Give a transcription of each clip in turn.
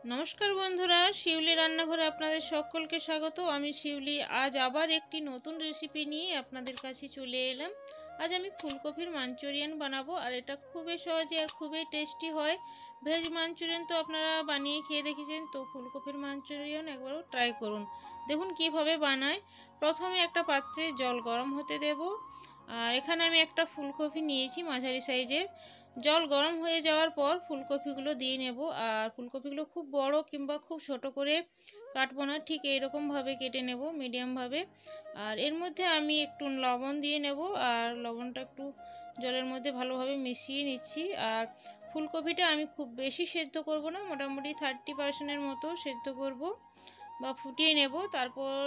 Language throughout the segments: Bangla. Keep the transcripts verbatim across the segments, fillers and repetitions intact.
নমস্কার বন্ধুরা, শিউলি রান্নাঘরে আপনাদের সকলকে স্বাগত। আমি শিউলি আজ আবার একটি নতুন রেসিপি নিয়ে আপনাদের কাছে চলে এলাম। আজ আমি ফুলকপির মাঞ্চুরিয়ান বানাবো, আর এটা খুবই সহজে আর খুবই টেস্টি হয়। ভেজ মাঞ্চুরিয়ান তো আপনারা বানিয়ে খেয়ে দেখেছেন, তো ফুলকপির মাঞ্চুরিয়ান একবারও ট্রাই করুন। দেখুন কিভাবে বানায়। প্রথমে একটা পাত্রে জল গরম হতে দেব, আর এখানে আমি একটা ফুলকপি নিয়েছি মাঝারি সাইজের। জল গরম হয়ে যাওয়ার পর ফুলকপিগুলো দিয়ে নেব, আর ফুলকপিগুলো খুব বড় কিংবা খুব ছোট করে কাটবো না, ঠিক এইরকমভাবে কেটে নেব মিডিয়ামভাবে। আর এর মধ্যে আমি একটু লবণ দিয়ে নেব, আর লবণটা একটু জলের মধ্যে ভালোভাবে মিশিয়ে নিচ্ছি। আর ফুলকপিটা আমি খুব বেশি সেদ্ধ করব না, মোটামুটি থার্টি পার্সেন্টের মতো সেদ্ধ করব বা ফুটিয়ে নেব। তারপর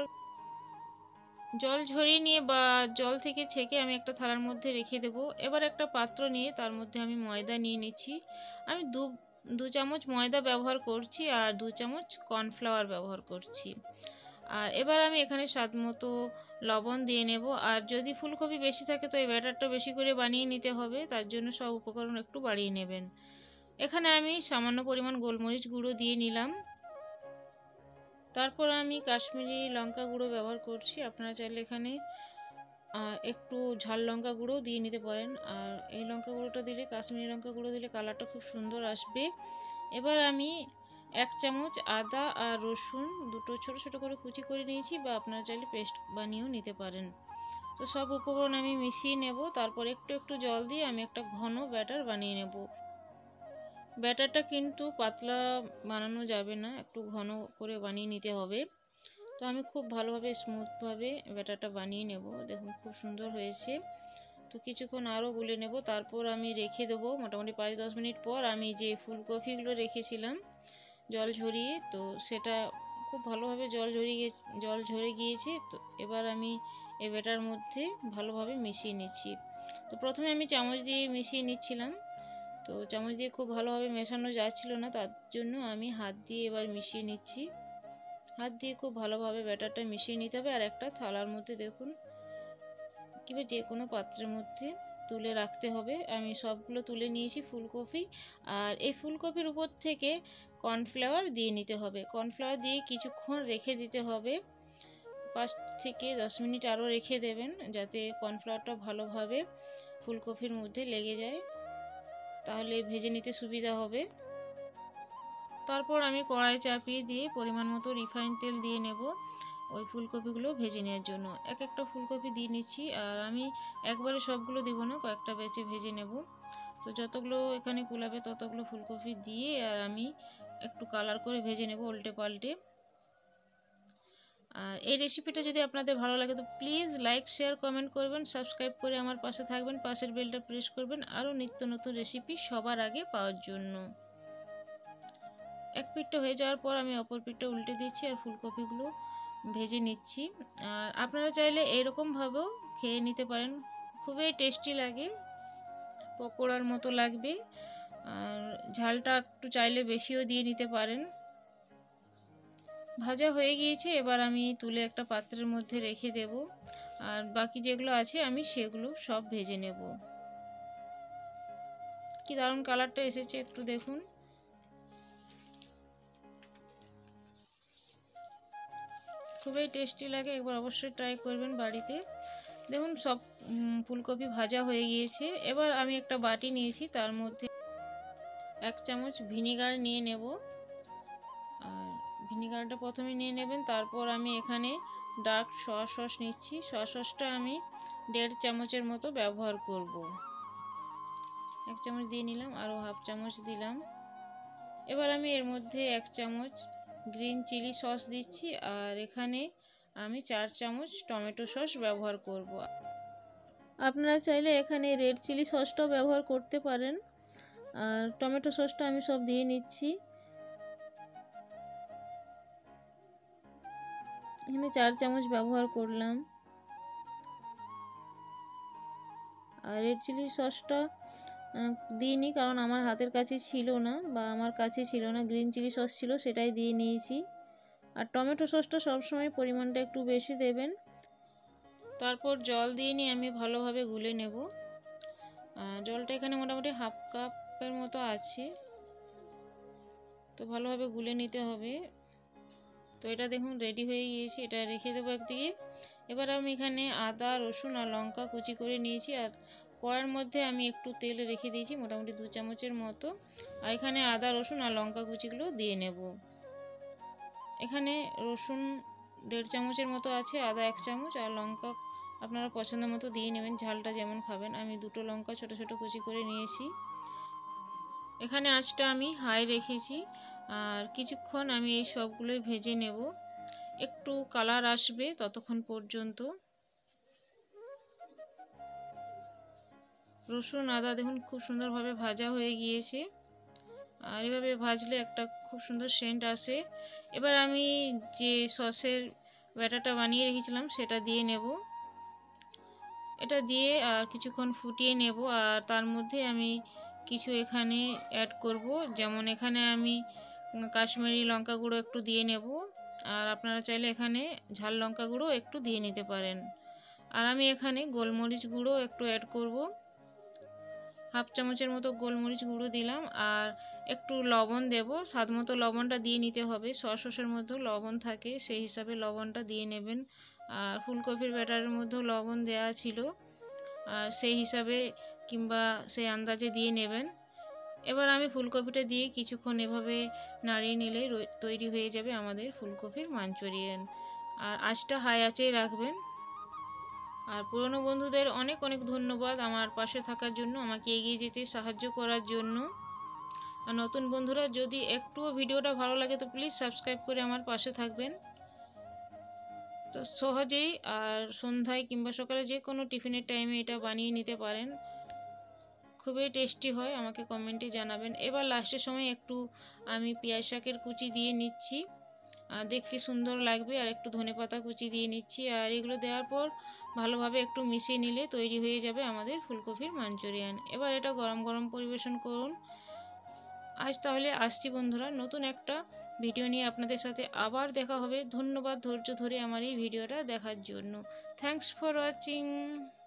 জল ঝরিয়ে নিয়ে বা জল থেকে ছেঁকে আমি একটা থালার মধ্যে রেখে দেব। এবার একটা পাত্র নিয়ে তার মধ্যে আমি ময়দা নিয়ে নিচ্ছি। আমি দু দু চামচ ময়দা ব্যবহার করছি, আর দু চামচ কর্নফ্লাওয়ার ব্যবহার করছি। আর এবার আমি এখানে স্বাদ মতো লবণ দিয়ে নেব। আর যদি ফুলকপি বেশি থাকে তো এই ব্যাটারটা বেশি করে বানিয়ে নিতে হবে, তার জন্য সব উপকরণ একটু বাড়িয়ে নেবেন। এখানে আমি সামান্য পরিমাণ গোলমরিচ গুঁড়ো দিয়ে নিলাম। তারপর আমি কাশ্মীরি লঙ্কা গুঁড়ো ব্যবহার করছি। আপনারা চাইলে এখানে একটু ঝাল লঙ্কা গুঁড়ো দিয়ে নিতে পারেন। আর এই লঙ্কা গুঁড়োটা দিলে, কাশ্মীরি লঙ্কা গুঁড়ো দিলে কালারটা খুব সুন্দর আসবে। এবার আমি এক চামচ আদা আর রসুন দুটো ছোট ছোট করে কুচি করে নিয়েছি, বা আপনারা চাইলে পেস্ট বানিয়েও নিতে পারেন। তো সব উপকরণ আমি মিশিয়ে নেব। তারপর একটু একটু জল দিয়ে আমি একটা ঘন ব্যাটার বানিয়ে নেব। ব্যাটারটা কিন্তু পাতলা বানানো যাবে না, একটু ঘন করে বানিয়ে নিতে হবে। তো আমি খুব ভালোভাবে স্মুথভাবে ব্যাটারটা বানিয়ে নেব। দেখুন খুব সুন্দর হয়েছে। তো কিছুক্ষণ আরও গুলে নেব, তারপর আমি রেখে দেবো। মোটামুটি পাঁচ দশ মিনিট পর আমি যে ফুলকপিগুলো রেখেছিলাম জল ঝরিয়ে, তো সেটা খুব ভালোভাবে জল ঝরিয়ে গেছে জল ঝরে গিয়েছে। তো এবার আমি এই ব্যাটার মধ্যে ভালোভাবে মিশিয়ে নিচ্ছি। তো প্রথমে আমি চামচ দিয়ে মিশিয়ে নিচ্ছিলাম, তো চামচ দিয়ে খুব ভালোভাবে মেশানো যাচ্ছিল না, তার জন্য আমি হাত দিয়ে এবার মিশিয়ে নিচ্ছি। হাত দিয়ে খুব ভালোভাবে ব্যাটারটা মিশিয়ে নিতে হবে। আর একটা থালার মধ্যে দেখুন কিংবা যে কোনো পাত্রের মধ্যে তুলে রাখতে হবে। আমি সবগুলো তুলে নিয়েছি ফুলকপি। আর এই ফুলকপির উপর থেকে কর্নফ্লাওয়ার দিয়ে নিতে হবে। কর্নফ্লাওয়ার দিয়ে কিছুক্ষণ রেখে দিতে হবে, পাঁচ থেকে দশ মিনিট আরও রেখে দেবেন, যাতে কর্নফ্লাওয়ারটা ভালোভাবে ফুলকপির মধ্যে লেগে যায়, তাহলে ভেজে নিতে সুবিধা হবে। তারপর আমি কড়াই চাপিয়ে দিয়ে পরিমাণ মতো রিফাইন তেল দিয়ে নেব ওই ফুলকপিগুলো ভেজে নেওয়ার জন্য। এক একটা ফুলকপি দিয়ে নিচ্ছি, আর আমি একবারে সবগুলো দেবো না, কয়েকটা বেছে ভেজে নেব। তো যতগুলো এখানে কুলাবে ততগুলো ফুলকপি দিয়ে আর আমি একটু কালার করে ভেজে নেব উল্টে পাল্টে। আর এই রেসিপিটা যদি আপনাদের ভালো লাগে তো প্লিজ লাইক শেয়ার কমেন্ট করবেন, সাবস্ক্রাইব করে আমার পাশে থাকবেন, পাশের বেলটা প্রেস করবেন আরও নিত্য নতুন রেসিপি সবার আগে পাওয়ার জন্য। এক পিঠটা হয়ে যাওয়ার পর আমি অপর পিঠটা উল্টে দিচ্ছি আর ফুলকপিগুলো ভেজে নিচ্ছি। আর আপনারা চাইলে এরকমভাবেও খেয়ে নিতে পারেন, খুবই টেস্টি লাগে, পকোড়ার মতো লাগবে। আর ঝালটা একটু চাইলে বেশিও দিয়ে নিতে পারেন। ভাজা হয়ে গিয়েছে, এবার আমি তুলে একটা পাত্রের মধ্যে রেখে দেব। আর বাকি যেগুলো আছে আমি সেগুলো সব ভেজে নেব। কি দারুণ কালারটা এসেছে একটু দেখুন। খুবই টেস্টি লাগে, একবার অবশ্যই ট্রাই করবেন বাড়িতে। দেখুন সব ফুলকপি ভাজা হয়ে গিয়েছে। এবার আমি একটা বাটি নিয়েছি, তার মধ্যে এক চামচ ভিনিগার নিয়ে নেব। আর ভিনিগারটা প্রথমে নিয়ে নেবেন। তারপর আমি এখানে ডার্ক সয়া সস নিচ্ছি। সয়া সসটা আমি দেড় চামচের মতো ব্যবহার করব। এক চামচ দিয়ে নিলাম, আরও হাফ চামচ দিলাম। এবার আমি এর মধ্যে এক চামচ গ্রিন চিলি সস দিচ্ছি, আর এখানে আমি চার চামচ টমেটো সস ব্যবহার করব। আপনারা চাইলে এখানে রেড চিলি সসটাও ব্যবহার করতে পারেন। আর টমেটো সসটা আমি সব দিয়ে নিচ্ছি। এখানে চার চামচ ব্যবহার করলাম। আর রেড চিলি সসটা দিইনি, কারণ আমার হাতের কাছে ছিল না, বা আমার কাছে ছিল না, গ্রিন চিলি সস ছিল, সেটাই দিয়ে নিয়েছি। আর টমেটো সসটা সবসময় পরিমাণটা একটু বেশি দেবেন। তারপর জল দিয়ে নিয়ে আমি ভালোভাবে গুলে নেব। জলটা এখানে মোটামুটি হাফ কাপের মতো আছে। তো ভালোভাবে গুলে নিতে হবে। তো এটা দেখুন রেডি হয়ে গিয়েছে, এটা রেখে দেবো একদিকে। এবার আমি এখানে আদা রসুন আর লঙ্কা কুচি করে নিয়েছি, আর কড়ার মধ্যে আমি একটু তেল রেখে দিয়েছি মোটামুটি দু চামচের মতো। আর এখানে আদা রসুন আর লঙ্কা কুচিগুলো দিয়ে নেব। এখানে রসুন দেড় চামচের মতো আছে, আদা এক চামচ, আর লঙ্কা আপনারা পছন্দ মতো দিয়ে নেবেন, ঝালটা যেমন খাবেন। আমি দুটো লঙ্কা ছোট ছোট কুচি করে নিয়েছি। এখানে আঁচটা আমি হাই রেখেছি, আর কিছুক্ষণ আমি এই সবগুলোই ভেজে নেব, একটু কালার আসবে ততক্ষণ পর্যন্ত। রসুন আদা দেখুন খুব সুন্দরভাবে ভাজা হয়ে গিয়েছে, আর এভাবে ভাজলে একটা খুব সুন্দর সেন্ট আসে। এবার আমি যে সসের ব্যাটারটা বানিয়ে রেখেছিলাম সেটা দিয়ে নেব। এটা দিয়ে আর কিছুক্ষণ ফুটিয়ে নেব, আর তার মধ্যে আমি কিছু এখানে অ্যাড করব, যেমন এখানে আমি কাশ্মীরি লঙ্কা গুঁড়ো একটু দিয়ে নেব, আর আপনারা চাইলে এখানে ঝাল লঙ্কা গুঁড়ো একটু দিয়ে নিতে পারেন। আর আমি এখানে গোলমরিচ গুঁড়ো একটু অ্যাড করব, হাফ চামচের মতো গোলমরিচ গুঁড়ো দিলাম। আর একটু লবণ দেব, স্বাদ মতো লবণটা দিয়ে নিতে হবে, সস সসের মধ্যেও লবণ থাকে সেই হিসাবে লবণটা দিয়ে নেবেন। আর ফুলকপির ব্যাটারের মধ্যেও লবণ দেওয়া ছিল, আর সেই হিসাবে কিংবা সেই আন্দাজে দিয়ে নেবেন। এবার আমি ফুলকপিটা দিয়ে কিছুক্ষণ এভাবে নাড়িয়ে নিলেই তৈরি হয়ে যাবে আমাদের ফুলকপির মাঞ্চুরিয়ান। আর আঁচটা হাই আঁচেই রাখবেন। আর পুরনো বন্ধুদের অনেক অনেক ধন্যবাদ আমার পাশে থাকার জন্য, আমাকে এগিয়ে যেতে সাহায্য করার জন্য। আর নতুন বন্ধুরা যদি একটুও ভিডিওটা ভালো লাগে তো প্লিজ সাবস্ক্রাইব করে আমার পাশে থাকবেন। তো সহজেই আর সন্ধ্যায় কিংবা সকালে যে কোনো টিফিনের টাইমে এটা বানিয়ে নিতে পারেন, খুবই টেস্টি হয়, আমাকে কমেন্টে জানাবেন। এবার লাস্টের সময় একটু আমি পেঁয়াজ শাকের কুচি দিয়ে নিচ্ছি, দেখতে সুন্দর লাগবে, আর একটু ধনেপাতা কুচি দিয়ে নিচ্ছি। আর এগুলো দেওয়ার পর ভালোভাবে একটু মিশিয়ে নিলে তৈরি হয়ে যাবে আমাদের ফুলকপির মাঞ্চুরিয়ান। এবার এটা গরম গরম পরিবেশন করুন। আজ তাহলে আসছি বন্ধুরা, নতুন একটা ভিডিও নিয়ে আপনাদের সাথে আবার দেখা হবে। ধন্যবাদ ধৈর্য ধরে আমার এই ভিডিওটা দেখার জন্য। Thanks for watching.